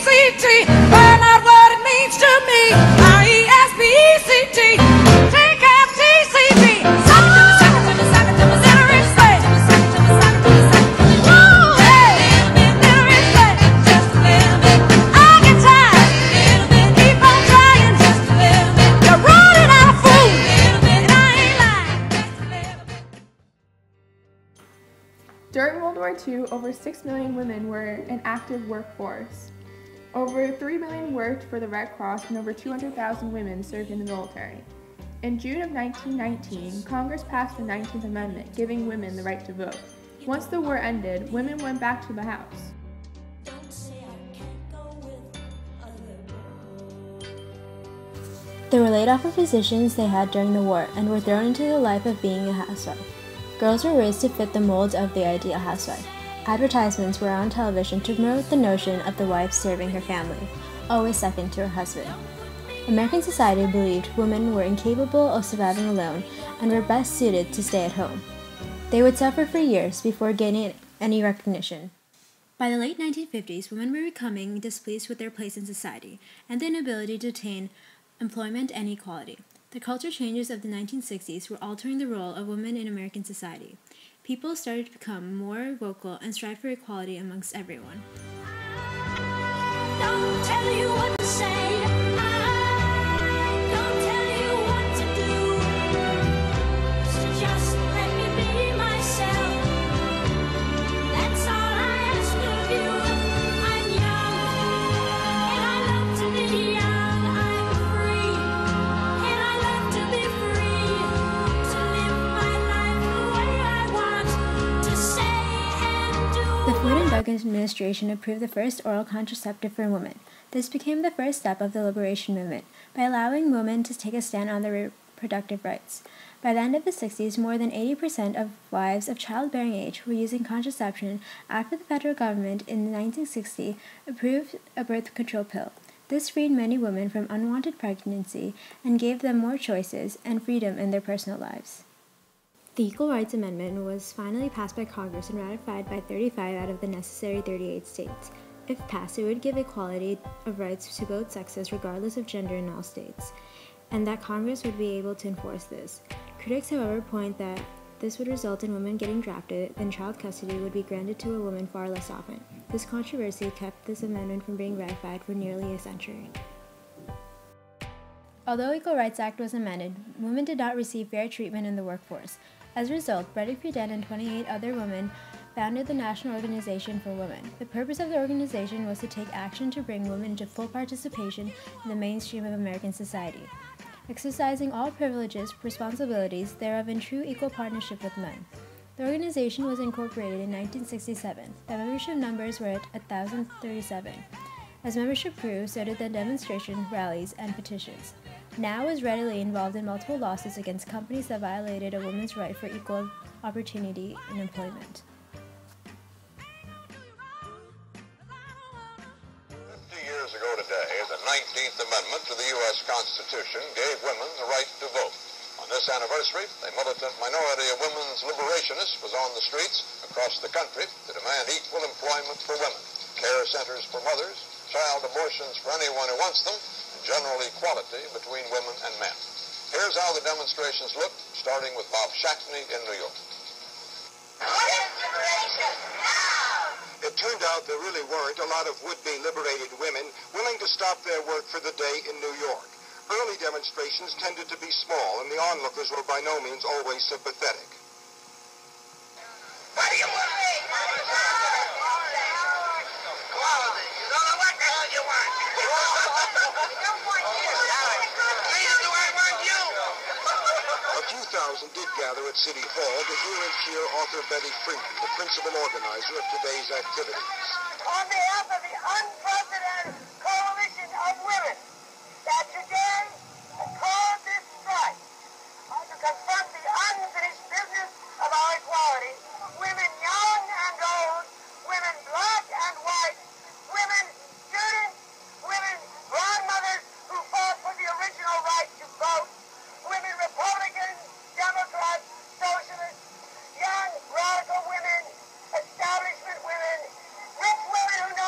R-E-S-P-E-C-T, find out what it means to me. R-E-S-P-E-C-T, T-C-A-P-T-C-B. Suck it to me, suck it to me, suck it to me, let her explain. Woo, hey, let her explain. Just a little bit. I get tired. Keep on trying. Just a little bit. You're running out of food. And I ain't lying. Just a little bit. During World War II, over 6 million women were an active workforce. Over 3 million worked for the Red Cross and over 200,000 women served in the military. In June of 1919, Congress passed the 19th Amendment, giving women the right to vote. Once the war ended, women went back to the house. They were laid off of positions they had during the war and were thrown into the life of being a housewife. Girls were raised to fit the mold of the ideal housewife. Advertisements were on television to promote the notion of the wife serving her family, always second to her husband. American society believed women were incapable of surviving alone and were best suited to stay at home. They would suffer for years before gaining any recognition. By the late 1950s, women were becoming displeased with their place in society and the inability to attain employment and equality. The culture changes of the 1960s were altering the role of women in American society. People started to become more vocal and strive for equality amongst everyone. Don't tell you what to say. Don't tell you what to do. So just let me be myself. That's all I ask of you. I'm young, and I love to be young. I'm free, and I love to be free. To live my life the way I want. To say and do. The Food and Drug Administration approved the first oral contraceptive for women. This became the first step of the liberation movement, by allowing women to take a stand on their reproductive rights. By the end of the 60s, more than 80% of wives of childbearing age were using contraception after the federal government in 1960 approved a birth control pill. This freed many women from unwanted pregnancy and gave them more choices and freedom in their personal lives. The Equal Rights Amendment was finally passed by Congress and ratified by 35 out of the necessary 38 states. If passed, it would give equality of rights to both sexes regardless of gender in all states, and that Congress would be able to enforce this. Critics, however, point that this would result in women getting drafted, and child custody would be granted to a woman far less often. This controversy kept this amendment from being ratified for nearly a century. Although the Equal Rights Act was amended, women did not receive fair treatment in the workforce. As a result, Betty Friedan and 28 other women founded the National Organization for Women. The purpose of the organization was to take action to bring women into full participation in the mainstream of American society, exercising all privileges, responsibilities thereof in true equal partnership with men. The organization was incorporated in 1967. The membership numbers were at 1,037. As membership grew, so did the demonstrations, rallies, and petitions. NOW is readily involved in multiple lawsuits against companies that violated a woman's right for equal opportunity in employment. 50 years ago today, the 19th Amendment to the U.S. Constitution gave women the right to vote. On this anniversary, a militant minority of women's liberationists was on the streets across the country to demand equal employment for women, care centers for mothers, child abortions for anyone who wants them, and general equality between women and men. Here's how the demonstrations looked, starting with Bob Shackney in New York. Women's liberation now! It turned out there really weren't a lot of would-be liberated women willing to stop their work for the day in New York. Early demonstrations tended to be small, and the onlookers were by no means always sympathetic. What do you want? Quality. You don't know what the hell you want. We don't want you. Neither do I want you. A few thousand did gather at City Hall to hear and cheer author Betty Friedan, the principal organizer of today's activities. On behalf of the unprecedented coalition of women that today called this strike to confront the unfinished business of our equality, women young and old, women black and white, women students, women grandmothers who fought for the original right to vote, women Republicans, Democrats, socialists, young radical women, establishment women, rich women who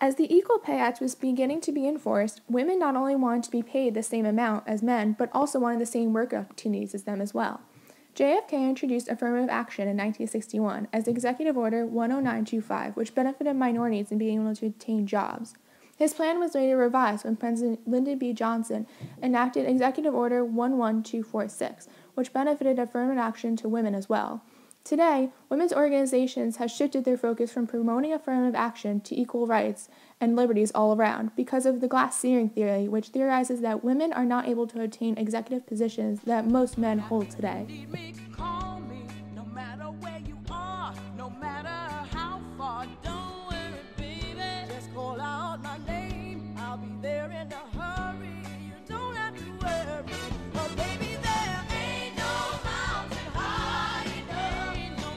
As the Equal Pay Act was beginning to be enforced, women not only wanted to be paid the same amount as men, but also wanted the same work opportunities as them as well. JFK introduced affirmative action in 1961 as Executive Order 10925, which benefited minorities in being able to obtain jobs. His plan was later revised when President Lyndon B. Johnson enacted Executive Order 11246, which benefited affirmative action to women as well. Today, women's organizations have shifted their focus from promoting affirmative action to equal rights and liberties all around because of the glass ceiling theory, which theorizes that women are not able to attain executive positions that most men hold today. Need me, call me, no matter where you are, no matter how far. Don't worry, baby, just call out my name. I'll be there in a hurry. You don't have to worry. Oh, baby, there ain't no mountain high enough. Ain't no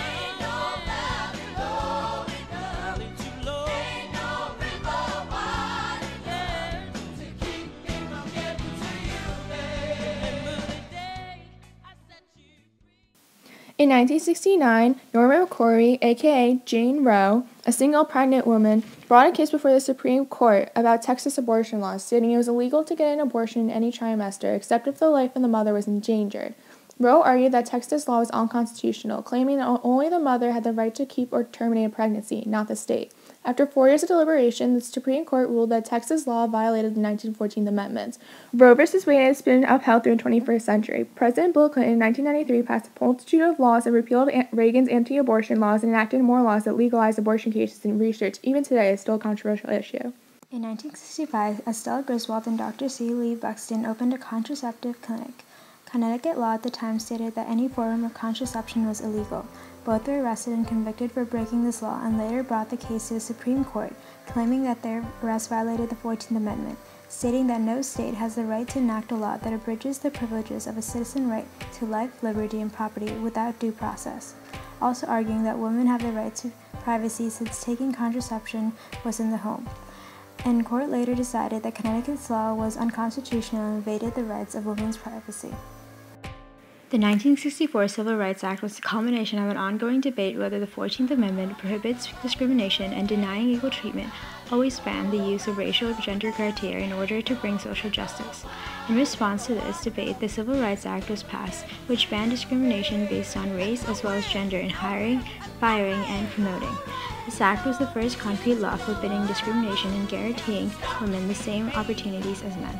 valley low enough. Too low. Ain't no river wide enough to keep me from getting to you, baby. The day I set you free. In 1969, Norma McCrory, aka Jane Roe, a single pregnant woman, brought a case before the Supreme Court about Texas abortion laws, stating it was illegal to get an abortion in any trimester except if the life of the mother was endangered. Roe argued that Texas law was unconstitutional, claiming that only the mother had the right to keep or terminate a pregnancy, not the state. After 4 years of deliberation, the Supreme Court ruled that Texas law violated the 1914 amendments. Roe v. Wade has been upheld through the 21st century. President Bill Clinton in 1993 passed a multitude of laws that repealed Reagan's anti-abortion laws and enacted more laws that legalized abortion cases and research. Even today, is still a controversial issue. In 1965, Estelle Griswold and Dr. C. Lee Buxton opened a contraceptive clinic. Connecticut law at the time stated that any form of contraception was illegal. Both were arrested and convicted for breaking this law and later brought the case to the Supreme Court, claiming that their arrest violated the 14th Amendment, stating that no state has the right to enact a law that abridges the privileges of a citizen right to life, liberty, and property without due process. Also arguing that women have the right to privacy since taking contraception was in the home. And court later decided that Connecticut's law was unconstitutional and invaded the rights of women's privacy. The 1964 Civil Rights Act was the culmination of an ongoing debate whether the 14th Amendment prohibits discrimination and denying equal treatment always banned the use of racial or gender criteria in order to bring social justice. In response to this debate, the Civil Rights Act was passed, which banned discrimination based on race as well as gender in hiring, firing, and promoting. This act was the first concrete law forbidding discrimination and guaranteeing women the same opportunities as men.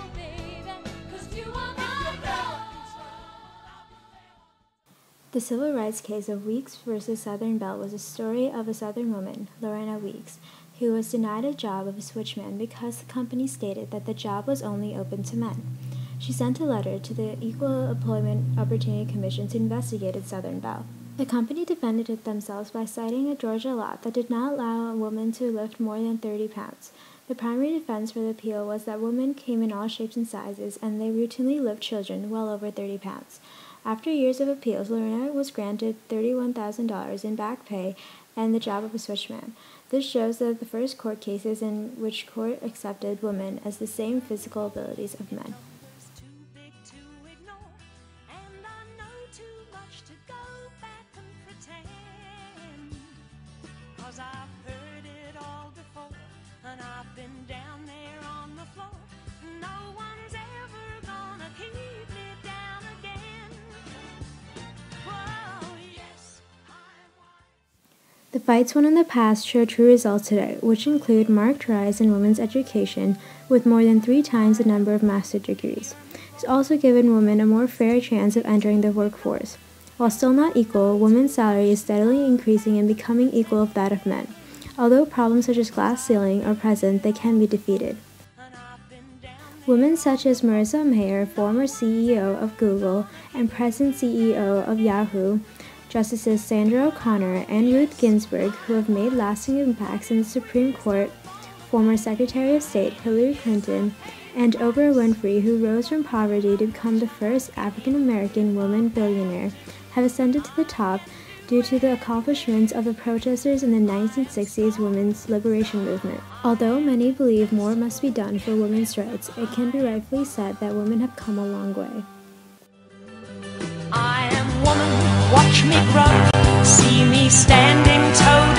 The civil rights case of Weeks v. Southern Belle was a story of a Southern woman, Lorena Weeks, who was denied a job of a switchman because the company stated that the job was only open to men. She sent a letter to the Equal Employment Opportunity Commission to investigate Southern Belle. The company defended it themselves by citing a Georgia law that did not allow a woman to lift more than 30 pounds. The primary defense for the appeal was that women came in all shapes and sizes, and they routinely lived children well over 30 pounds. After years of appeals, Lorena was granted $31,000 in back pay and the job of a switchman. This shows that the first court cases in which court accepted women as the same physical abilities of men. Too big to ignore, and I know too much to go back and pretend. 'Cause I've heard it all before, and I've been down there on the floor. No one's ever gonna keep me down again. Whoa, yes, The fights won in the past show true results today, which include marked rise in women's education with more than 3 times the number of master's degrees. It's also given women a more fair chance of entering the workforce. While still not equal, women's salary is steadily increasing and becoming equal with that of men. Although problems such as glass ceiling are present, they can be defeated. Women such as Marissa Mayer, former CEO of Google and present CEO of Yahoo, Justices Sandra O'Connor and Ruth Ginsburg, who have made lasting impacts in the Supreme Court, former Secretary of State Hillary Clinton, and Oprah Winfrey, who rose from poverty to become the first African-American woman billionaire, have ascended to the top due to the accomplishments of the protesters in the 1960s women's liberation movement. Although many believe more must be done for women's rights, it can be rightfully said that women have come a long way. I am woman, watch me grow, see me standing toe